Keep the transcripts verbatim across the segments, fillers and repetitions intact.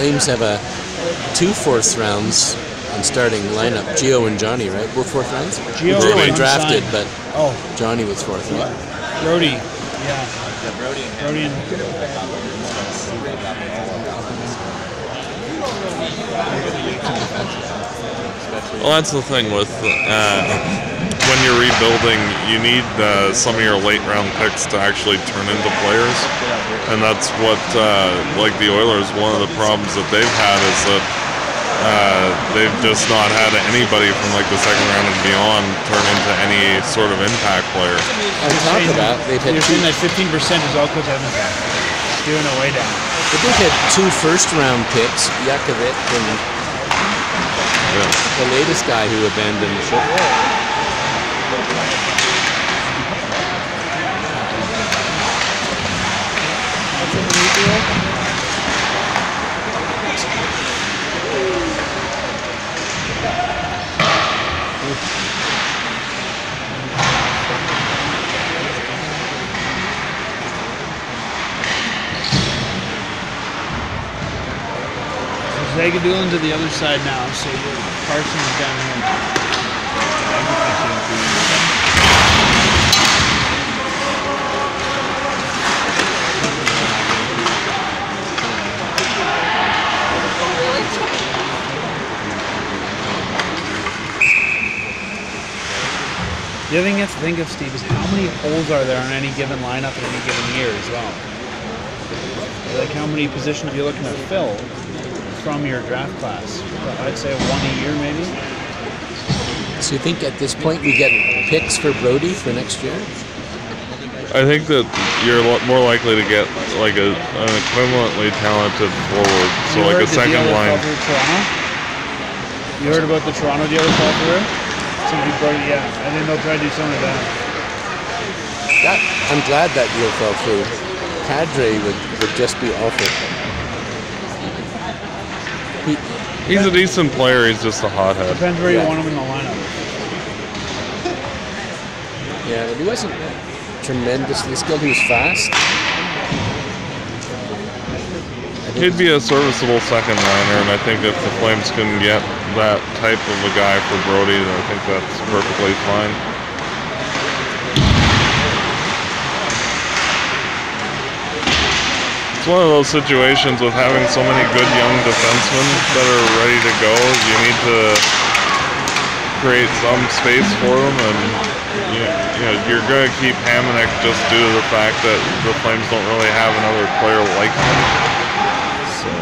Flames have a two fourth rounds on starting lineup. Gio and Johnny, right? Both fourth rounds? Gio Gio drafted, but oh. Johnny was fourth, right? Brody, yeah. yeah Brody and, Brody and Well, that's the thing with uh, when you're rebuilding, you need uh, some of your late round picks to actually turn into players, and that's what uh, like the Oilers. One of the problems that they've had is that uh, they've just not had anybody from like the second round and beyond turn into any sort of impact player. On top of that, they've had you're two, saying that fifteen percent is all because of impact. Doing it way down. But they've had two first round picks, Yakovic and yeah. the latest guy who abandoned the ship. Zagadulin to the other side now, so Parsons down here. The other thing you have to think of, Steve, is how many holes are there on any given lineup in any given year as well. Like how many positions are you looking to fill from your draft class? I'd say one a year maybe. So you think at this point we get picks for Brody for next year? I think that you're more likely to get like a, an equivalently talented forward, so you like a second line. You heard about the Toronto deal that fell through? Somebody brought it, yeah. I think they'll try to do something like that. that. I'm glad that deal fell through. Kadri would, would just be awful. He, he's a decent player, he's just a hothead. Depends where yeah. you want him in the lineup. Yeah, but he wasn't tremendously skilled, he was fast. He'd be a serviceable second liner, and I think if the Flames can get that type of a guy for Brody, then I think that's perfectly fine. It's one of those situations with having so many good young defensemen that are ready to go. You need to create some space for them, and you know, you know, you're going to keep Hamonic just due to the fact that the Flames don't really have another player like him. So.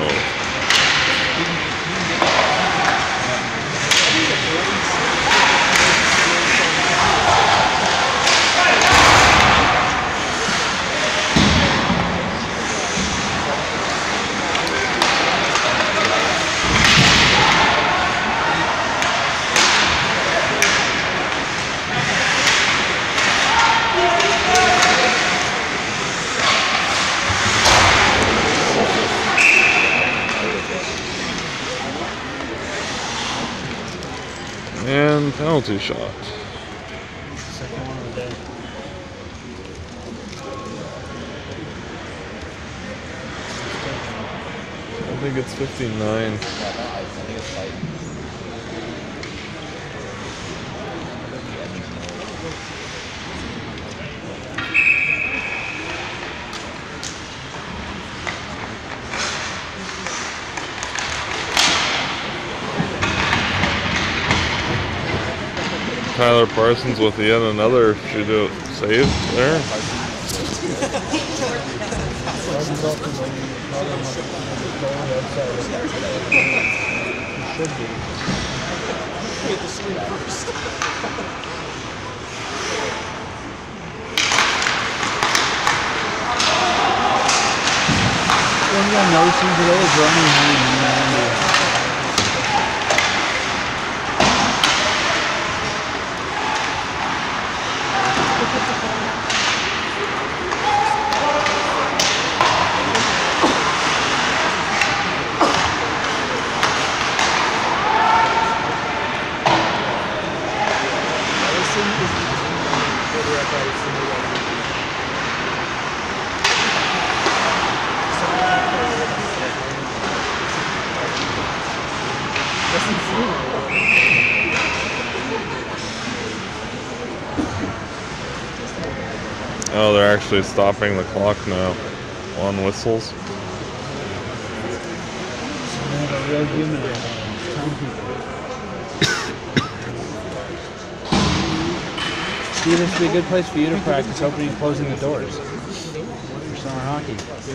And penalty shot. Second one of the day. I think it's fifty-nine. I think it's like Tyler Parsons with yet another shootout save there. Should be. Get the screen first. Well, you got no season at all, running. Oh, they're actually stopping the clock now on whistles. So they have a real human in telling people. See, this would be a good place for you to practice opening and closing the doors for summer hockey.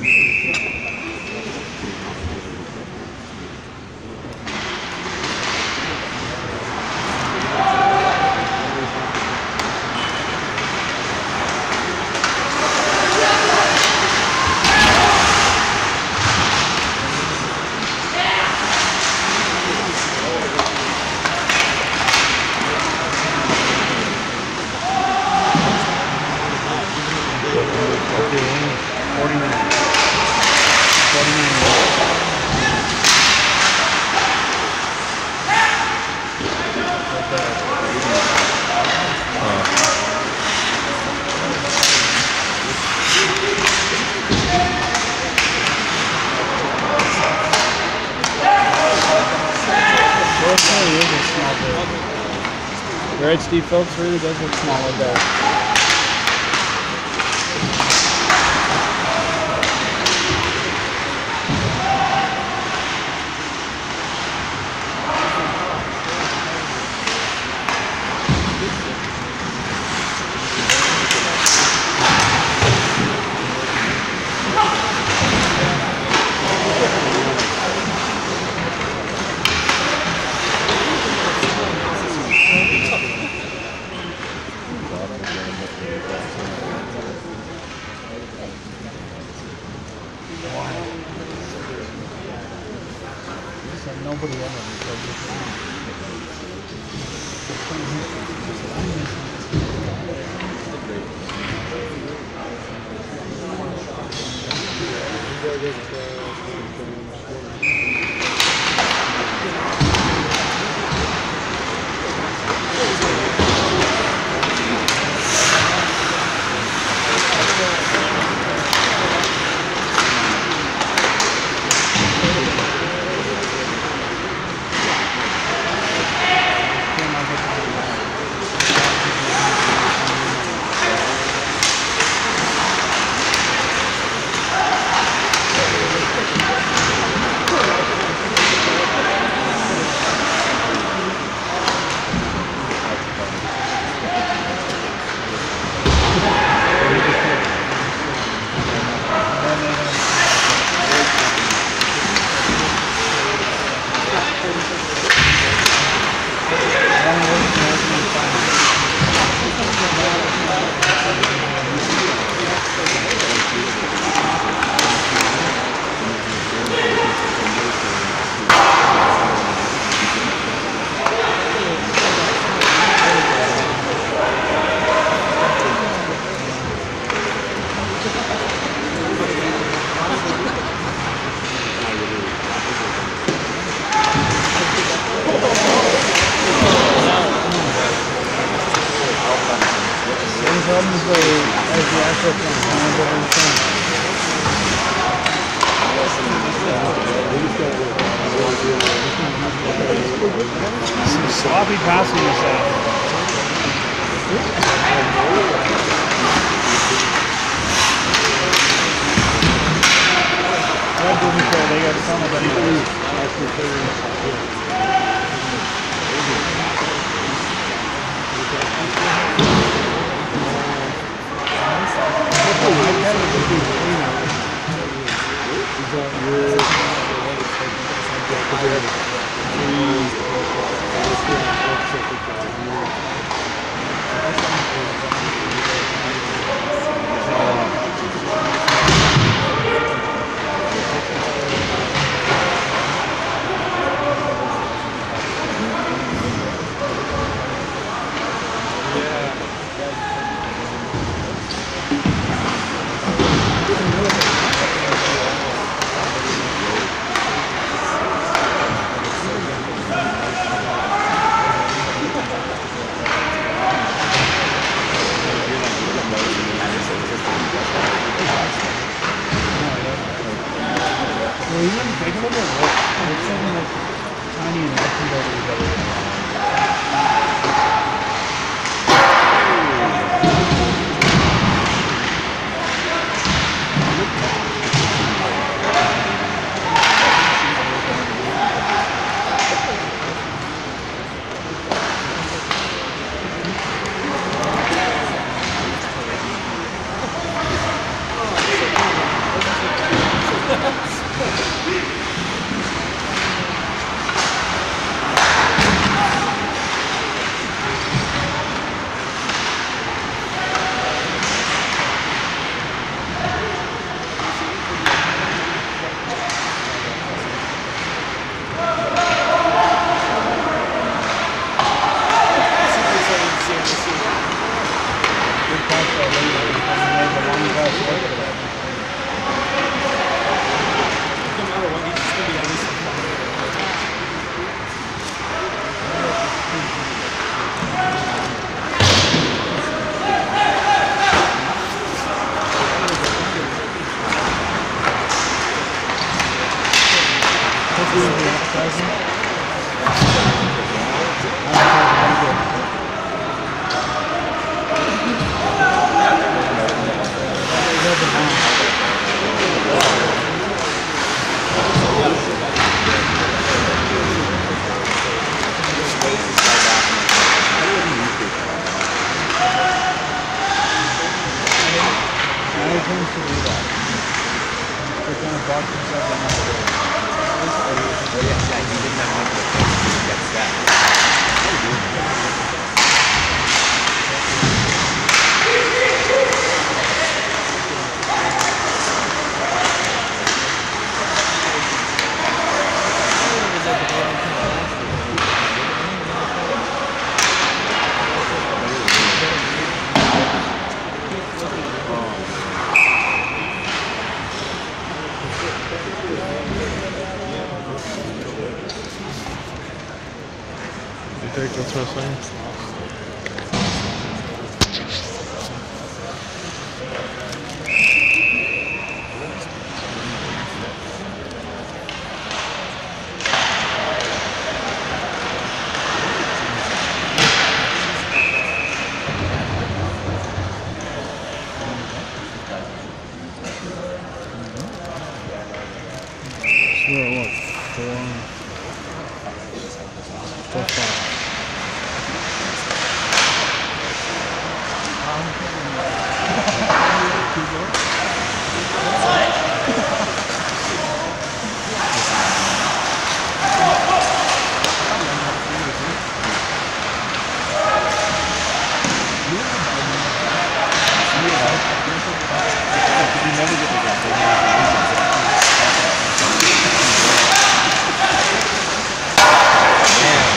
forty-nine. forty-nine. Well, it really is a small bit. You're right, Steve Phillips really does look smaller there. Nobody ever until this Some sloppy passing this out. Red didn't say they got some of them. tiny induction builders that we That's what I'm saying.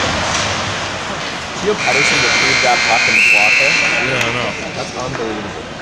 Pedersen retrieved that puck in the slot there. Yeah, I know. That's unbelievable.